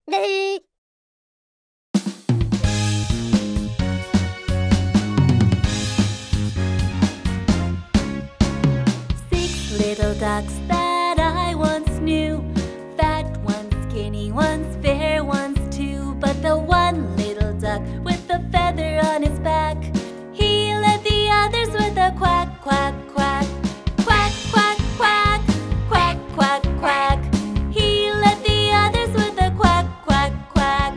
Six little ducks that I once knew, fat ones, skinny ones, fair ones too. But the one little duck with the feather on his back, he led the others with a quack, quack, quack. Quack, quack, quack, quack, quack, quack. He led the others with a quack, quack, quack.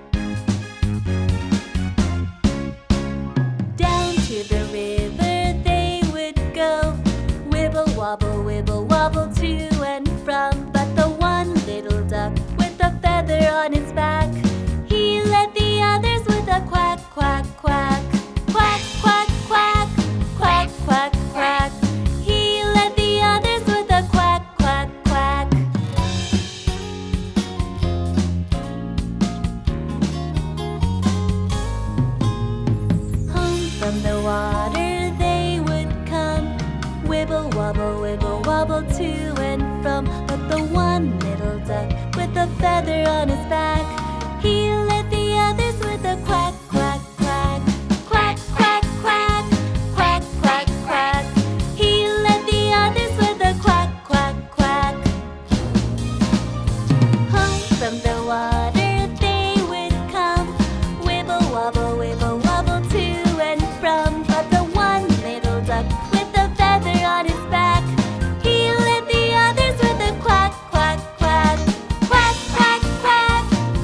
Down to the river they would go, wibble wobble to and from. But the one little duck with the feather on his back, he led the others with a quack, quack, quack. Quack, quack, quack, quack, quack, quack. He led the others with a quack, quack, quack. Home from the water they would come, wibble wobble to and from. But the one little duck with the feather on his back, he led the others with a quack, quack, quack. Quack, quack, quack, quack, quack, quack. He led the others with a quack, quack, quack. Home from the water they would come, wibble wobble to and from. But the one little duck with the feather on his back, he led the others with a quack, quack, quack. Quack, quack, quack,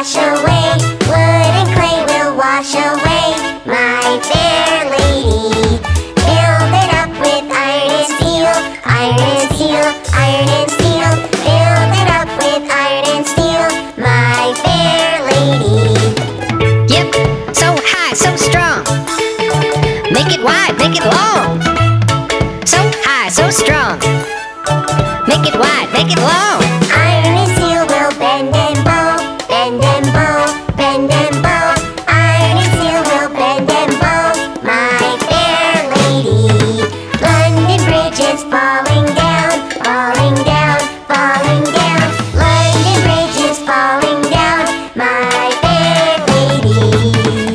wash away. Wood and clay will wash away, my fair lady. Build it up with iron and steel, iron and steel, iron and steel. Build it up with iron and steel, my fair lady. Yep, so high, so strong. Make it wide, make it long. So high, so strong. Make it wide, make it long. Iron and steel will bend and bow, bend and bow, bend and bow. Iron and steel will bend and bow, my fair lady. London Bridge is falling down, falling down, falling down. London Bridge is falling down, my fair lady.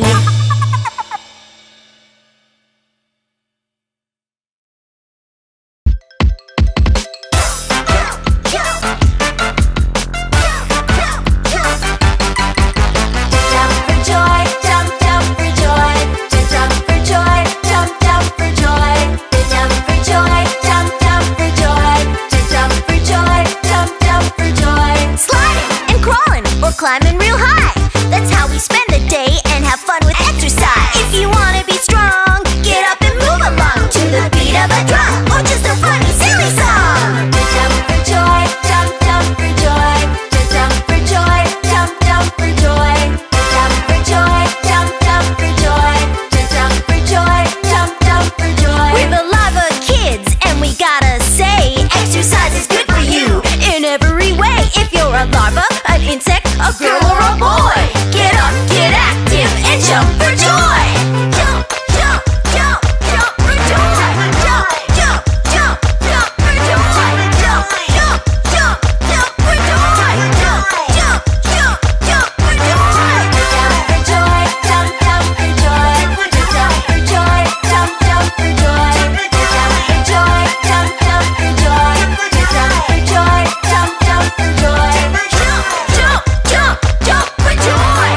Jump for joy, jump, jump for joy. To jump for joy, jump, jump for joy. To jump for joy, jump, jump for joy. To jump for joy, jump, jump for joy. Sliding and crawling or climbing real high. That's how we spend the day and have fun with exercise. If you wanna be strong, get up and move along to the beat of a drum or just a funny, silly song. To jump for joy, jump, jump for joy. To jump for joy, jump, jump for joy. To jump for joy, jump, jump for joy. To jump for joy, jump, jump for joy. We're the lava kids, and we gotta say, exercise is good for you in every way. If you're a larva, an insect, a girl or a boy, get up, get active, and jump for joy. Jump, jump, jump, jump for joy. Jump, jump, jump, jump for joy. Jump, jump, jump, jump for joy. Jump, jump, jump, jump for joy. Jump for joy, jump, jump for joy. To jump for joy, jump, jump for joy. To jump for joy, jump, jump for joy. To jump for joy, jump, jump for joy. Jump, jump, jump, jump for joy.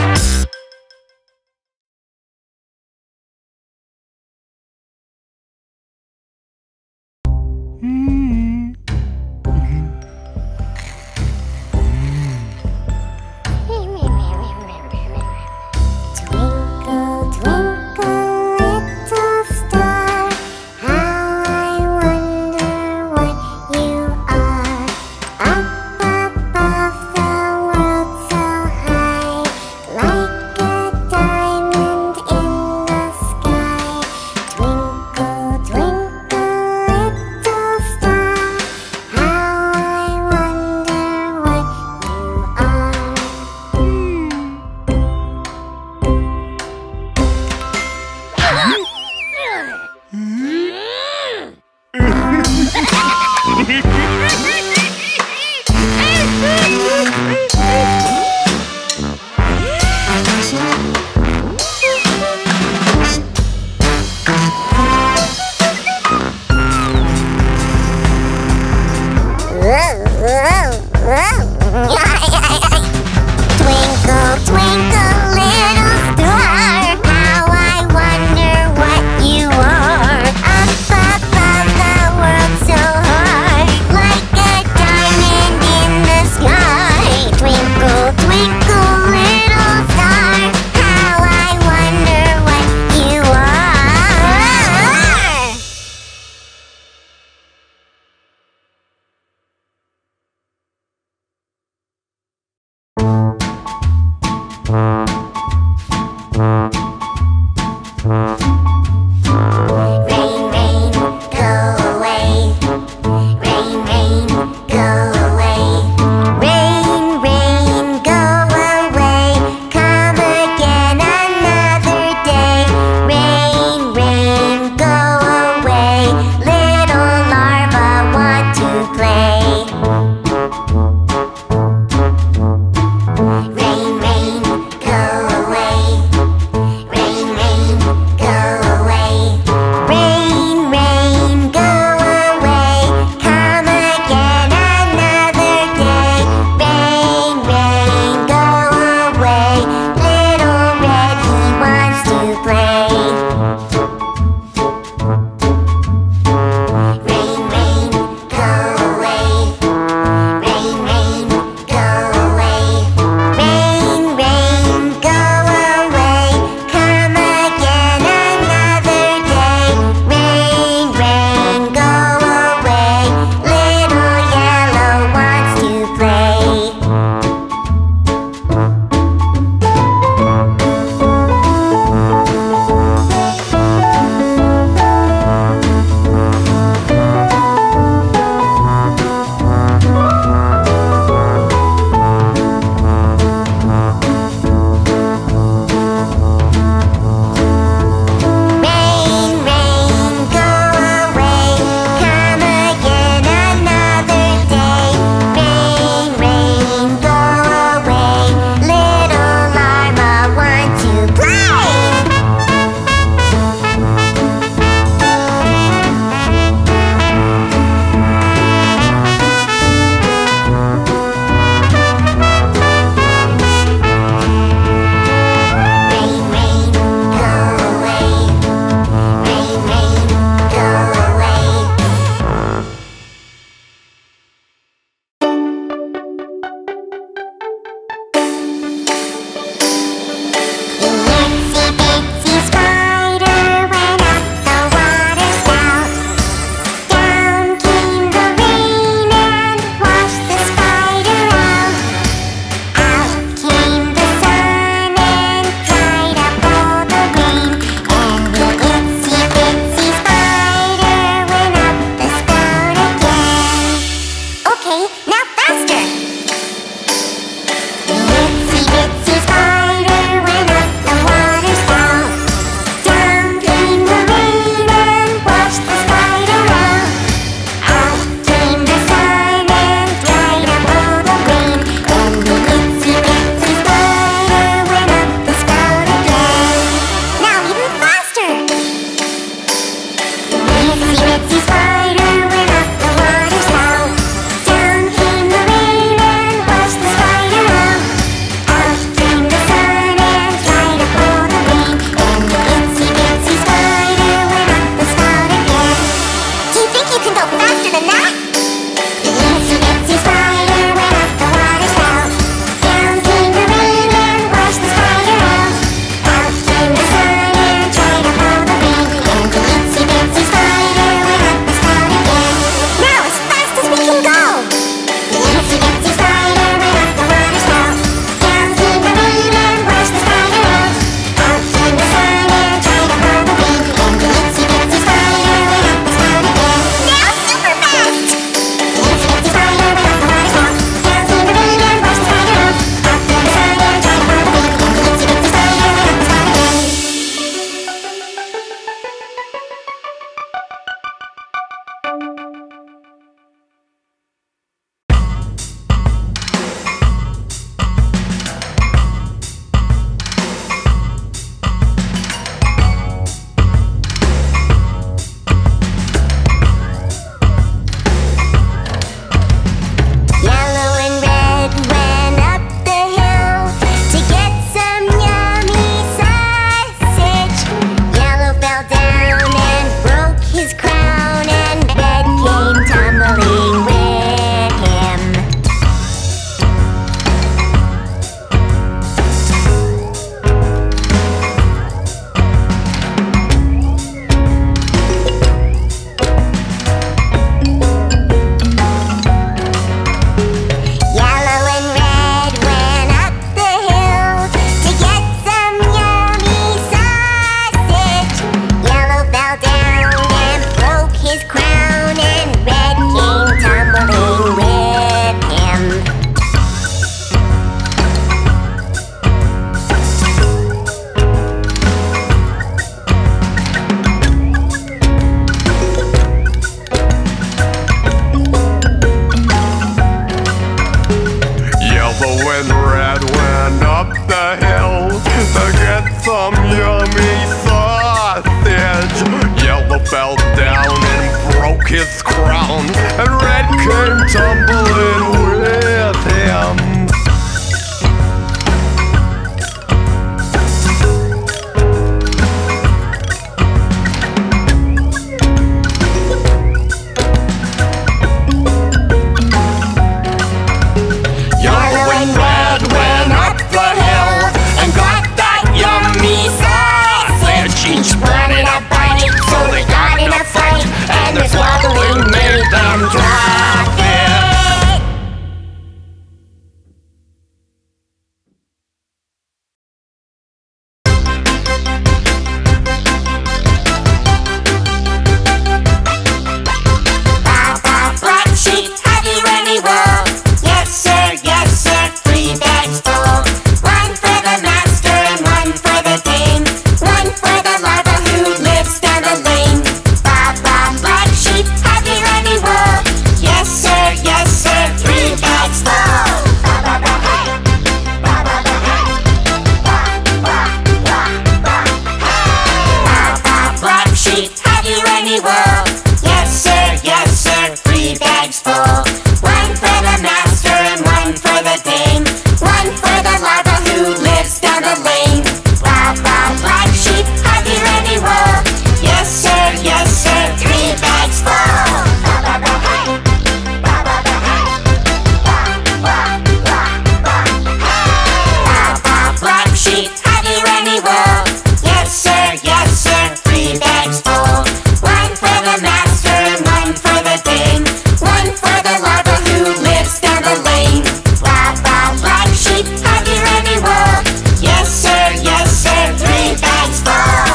Twinkle, twinkle, little star, how I wonder what you are. Up above the world so high, like a diamond in the sky. Twinkle, twinkle, little star, how I wonder what you are. Twinkle, twinkle, little star, how I wonder what you are. Up above the world so high, like a diamond in the sky. Twinkle, twinkle, little star, how I wonder what you are. the wind red went up the hill to get some yummy sausage. Yellow fell down and broke his crown, and Red came tumbling with him. Each wanted a bite, so they got in a fight, and the swallowing made them drop it. Black sheep, have you any wool? Yes sir, 3 bags full. One for the master and one for the dame. One for the larva who lives down the lane. Black sheep, have you any wool? Yes sir, 3 bags full. Black sheep, have you any wool? Yes sir, 3 bags full. One for the master and one for the dame. One for the larva who lives down the lane. Black sheep, have you any wool? Yes sir, 3 bags full. Black sheep, have you any wool? Yes sir, 3 bags full. One for the master and one for the dame. One for the larva who lives down the lane. Black sheep, have you any wool? Yes sir, 3 bags full.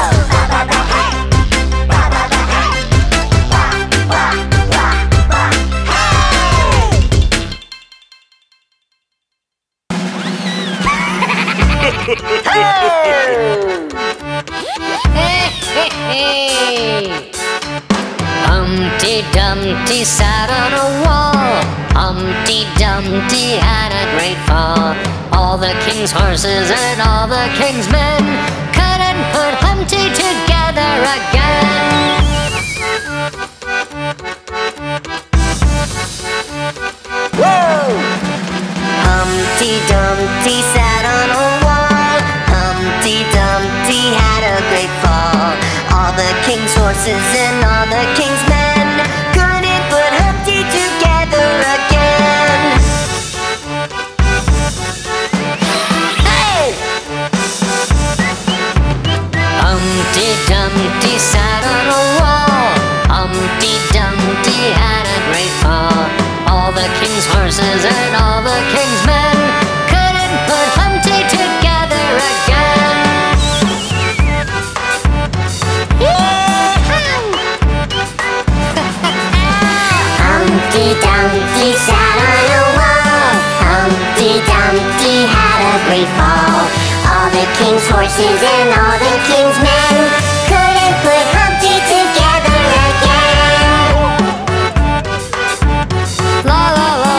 Humpty Dumpty sat on a wall. Humpty Dumpty had a great fall. All the king's horses and all the king's men couldn't put Humpty together again. Humpty Dumpty sat on a wall. Humpty Dumpty had a great fall. All the king's horses and all the king's men couldn't put Humpty together again. Hey! Humpty Dumpty sat on a wall. Humpty Dumpty had a great fall. All the king's horses and all the king's men couldn't put Humpty together again. Humpty Dumpty sat on a wall. Humpty Dumpty had a great fall. All the king's horses and all the king's men couldn't put Humpty together again. La la la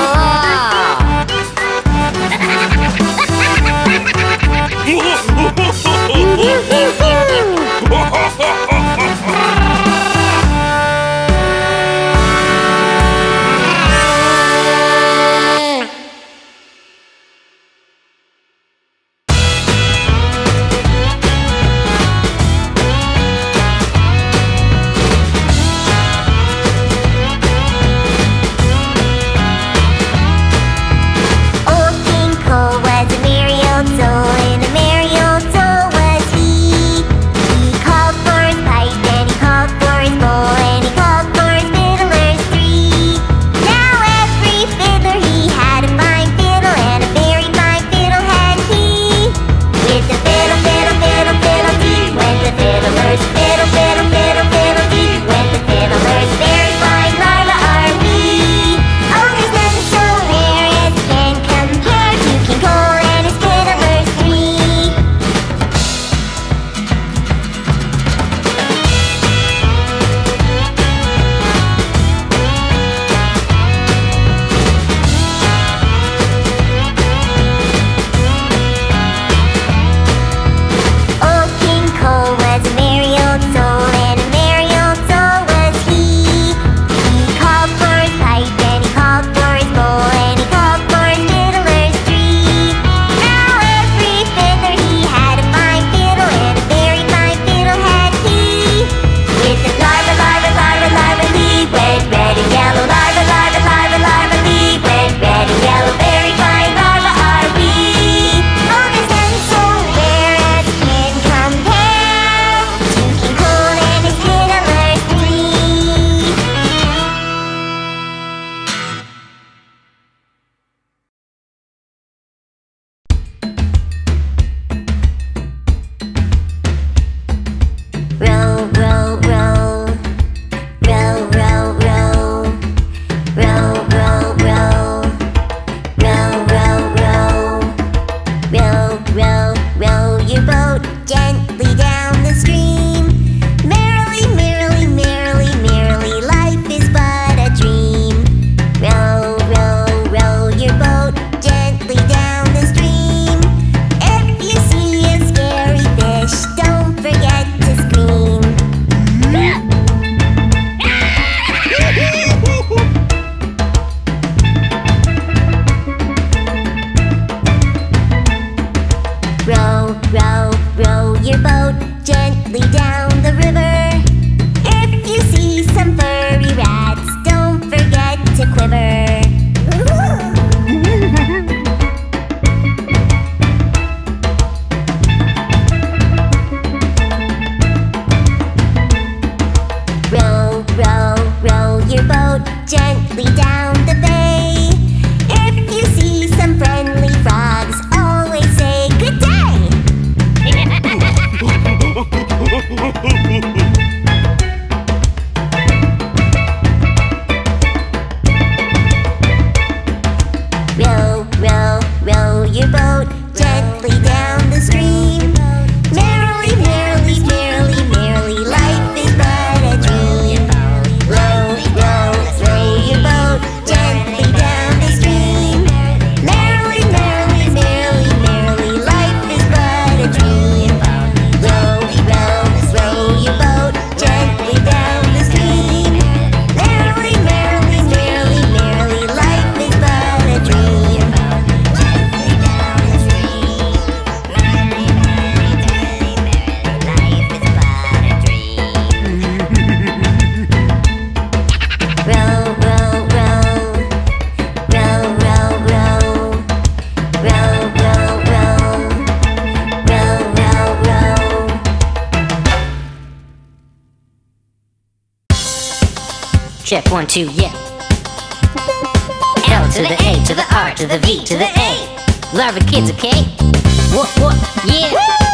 Check 1, 2, yeah. L to the A to the R to the V to the A. Larva kids, okay? What, yeah.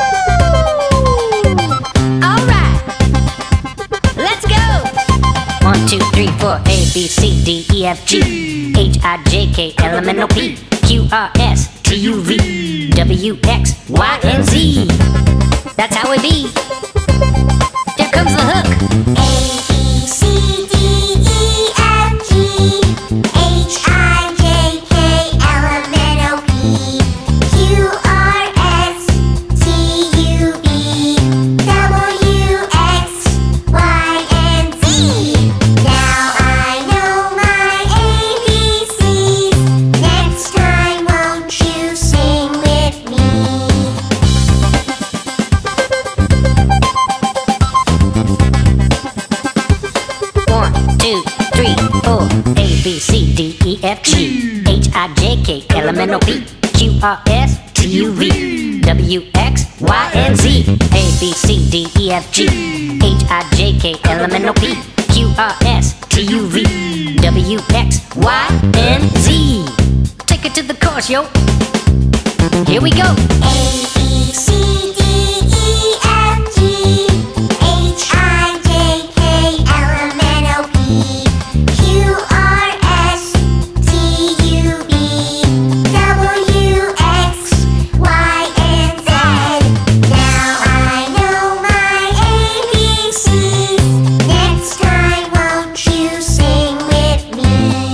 Alright, let's go. 1, 2, 3, 4, A, B, C, D, E, F, G, H, I, J, K, L, M, N, O, P, Q, R, S, T, U, V, W, X, Y, and Z. That's how it be. Here comes the hook. A, B, C, D, E, F, G, H, I, J, K, L, M, N, O, P, Q, R, S, T, U, V, W, X, Y, and Z. Now I know my ABCs. Next time, won't you sing with me? 1, 2, 3, 4, A, B, C, D, E, F, G, H, I, J, K, L, M, N, O, P, Q, R, S, T, U, V, W, X, Y, and Z. A, B, C, D, E, F, G, H, I, J, K, L, M, N, O, P, Q, R, S, T, U, V, W, X, Y, and Z. Take it to the chorus, yo. Here we go. A, B, C, D, E, F, G, H, I, J, K, L, M, N, O, P, Q, R, S, T, U, V, W, X, Y, and Z. Now I know my ABCs. Next time, won't you sing with me?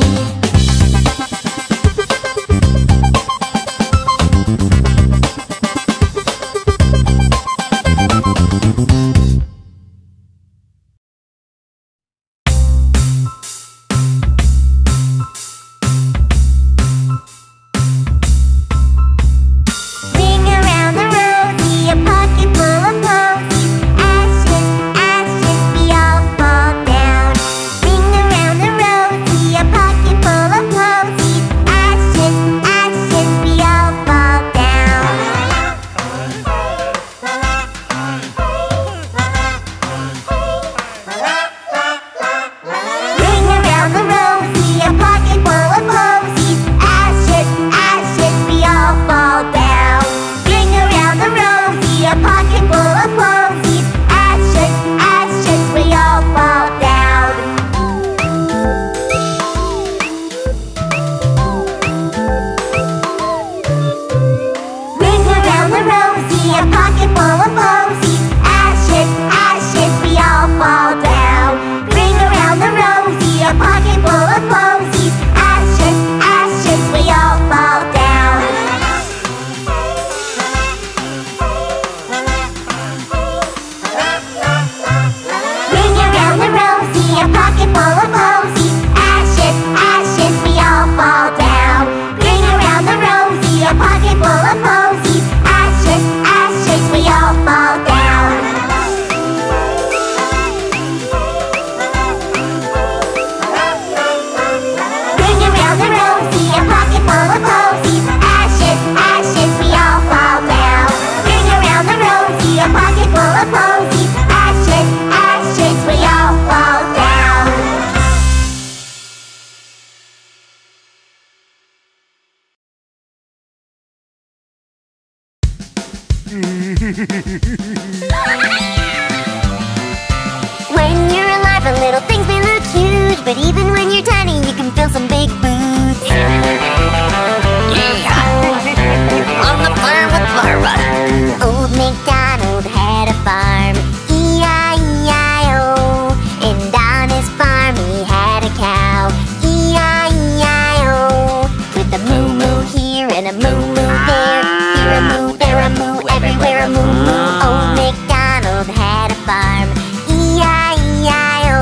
'When you're alive, the little things may look huge, but even when you're tiny, you can feel some big boots. Yeah, on the farm with Barbara. Old MacDonald had a farm, E-I-E-I-O. And on his farm he had a cow, E-I-E-I-O. With a moo-moo here and a moo-moo there, here a moo, there a moo, everywhere a moo-moo. Old MacDonald had a farm, E-I-E-I-O.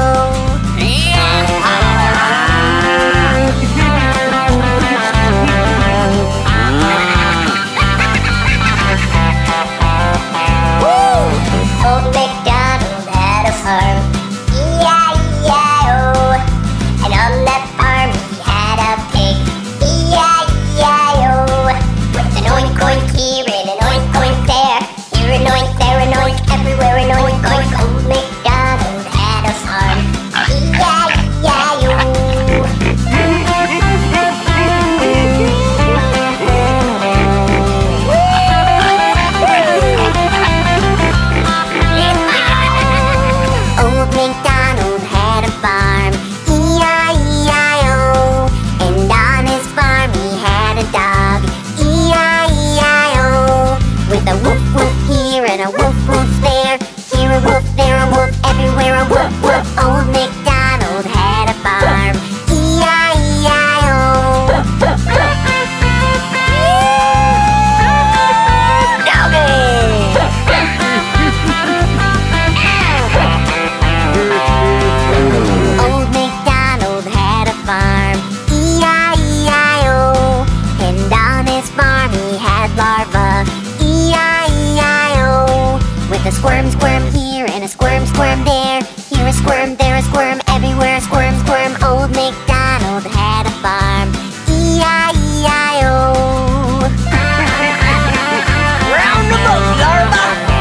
Old MacDonald had a farm, E-I-E-I-O. And on that farm he had a pig, E-I-E-I-O. With an oink oink here and an oink oink there, here a his farm he had larvae, E-I-E-I-O. With a squirm, squirm here and a squirm, squirm there. Here a squirm, there a squirm, everywhere a squirm, squirm. Old MacDonald had a farm, E-I-E-I-O. Round the boat, larva!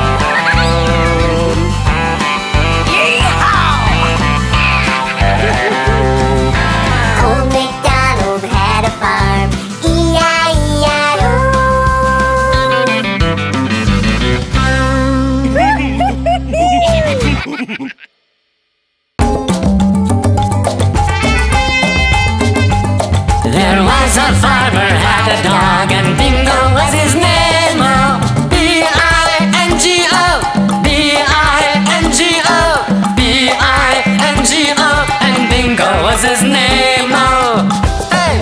Old MacDonald had a farm, E-I-E-I-O. There was a farmer had a dog, and Bingo was his name. Oh, B-I-N-G-O, B-I-N-G-O, B-I-N-G-O, and Bingo was his name. Oh, hey!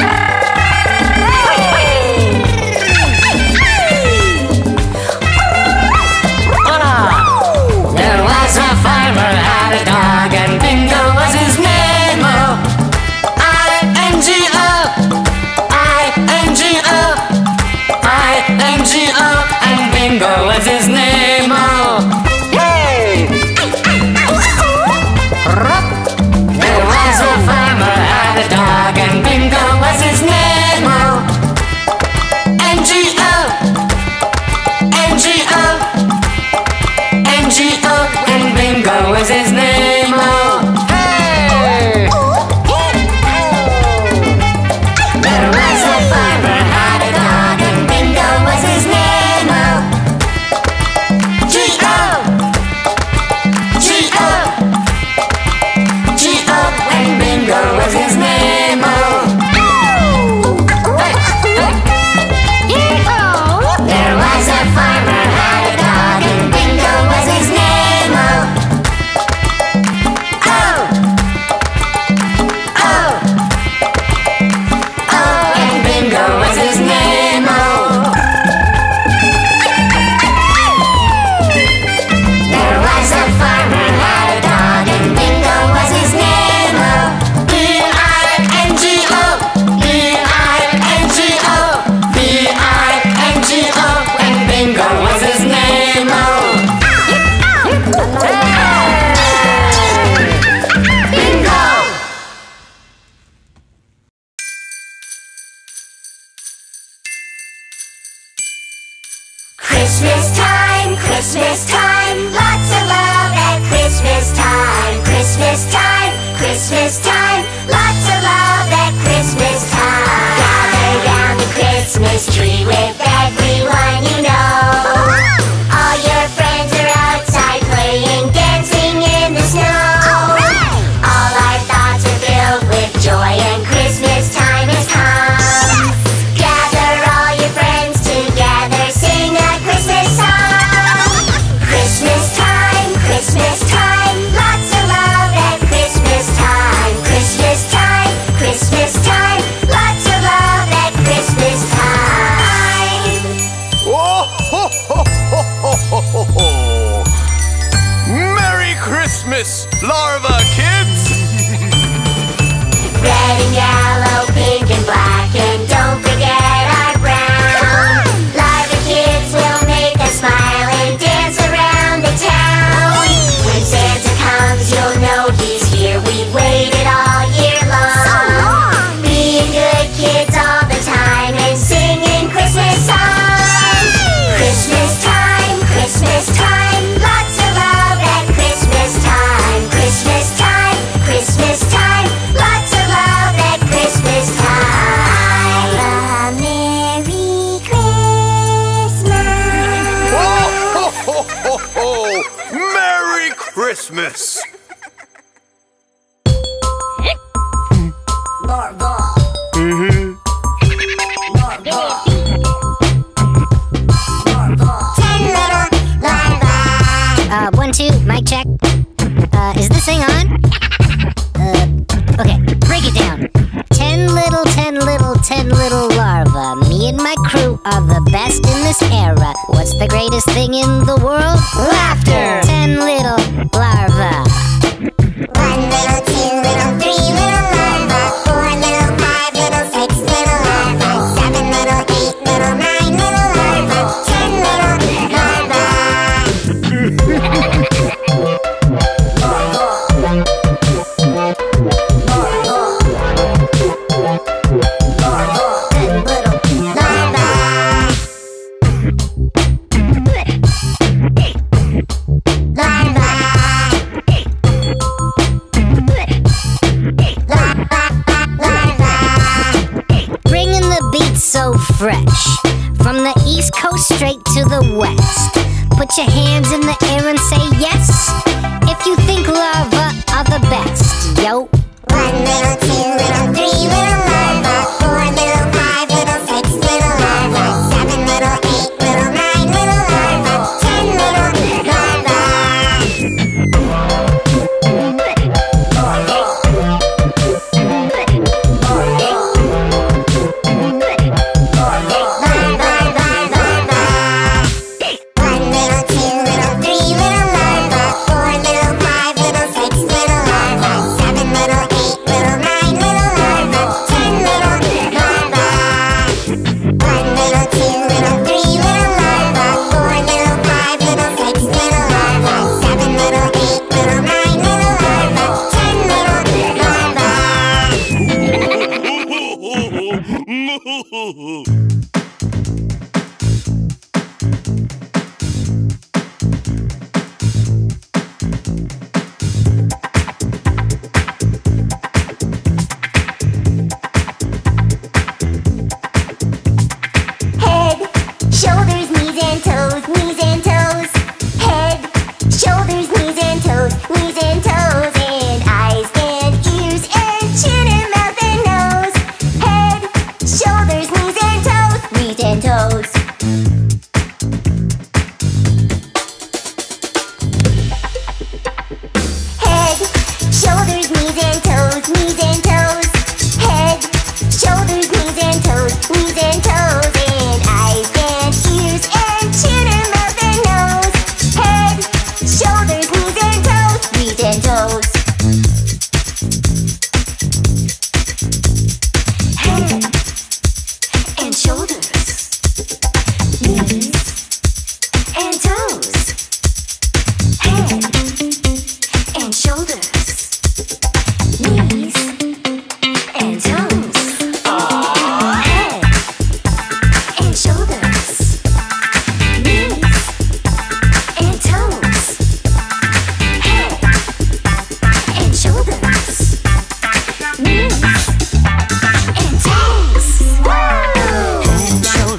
Hola! There was a farmer had a dog, and Bingo was his name. Oh, I-N-G-O, I-N-G-O, I-N-G-O, and Bingo was his name. Oh, hey! There was a farmer had a dog, and Bingo was his name. Oh, N-G-O, N-G-O, N-G-O, and Bingo was his name. Oh, hey! There was a farmer had a dog, and Bingo was his name. Oh, G-O, G-O, G-O, and Bingo was his name. Oh, hey, hey. There was a farmer had a dog, and Bingo was his name. Oh, oh, oh, oh, and Bingo was his name. Oh, there was a farmer had a dog, and Bingo was his name. Oh, B-I-N-G-O, B-I-N-G-O, B-I-N-G-O, and Bingo was his name. Oh, Bingo! Christmas time, lots of love at Christmas time. Christmas time, Christmas time, lots of love at Christmas time. Gather round the Christmas tree with everyone you know. All your friends are outside playing, dancing in the snow. All our thoughts are filled with joy, and Christmas time has come. Gather all your friends together, sing a Christmas song. Christmas time, lots of love at Christmas time. Christmas time, lots of love at Christmas time. Oh, ho, ho, ho, ho, ho, ho. Merry Christmas, larva kids! Red and yellow, pink and black, and don't forget our brown. Larva kids will make us smile and dance around the town. When Santa comes, you'll know he's here. We've waited all year long. Being good kids all the time and singing Christmas songs. Christmas time, lots of love at Christmas time. Christmas time, lots of love at Christmas time. Merry Christmas. Oh, ho, ho, ho, ho. Merry Christmas! Ten little larvae. 1, 2, mic check. Is this thing on? Okay, break it down. 10 little larvae. Me and my crew are the best in this era. What's the greatest thing in the world? Laughter! 10 little larvae. 1 little, 2 little, 3 little larvae. 4 little, 5 little, 6 little larvae. 7 little, 8 so fresh. From the East Coast straight to the West. Put your hands in the air and say yes if you think larvae are the best. Yo. 1 little, 2 little, 3 little larvae, 4 little, 5 little, 6 little larvae, 7 little, 8 little, 9 little larvae, 10 little larvae. Shoulders, knees and toes, knees and toes. Head, shoulders, knees and toes, knees and toes. And eyes and ears and chin and mouth and nose. Head, shoulders, knees and toes, knees and toes. Head, shoulders, knees and toes, knees and toes. Head, shoulders, knees and toes, knees and toes. And eyes and ears and chin and mouth and nose. Head, shoulders, knees and toes, knees and toes. Head and shoulders, knees and toes. Head and shoulders, knees and toes. Head and shoulders, knees and toes. Head and shoulders, knees and toes. Woo! Head and shoulders,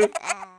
Bye.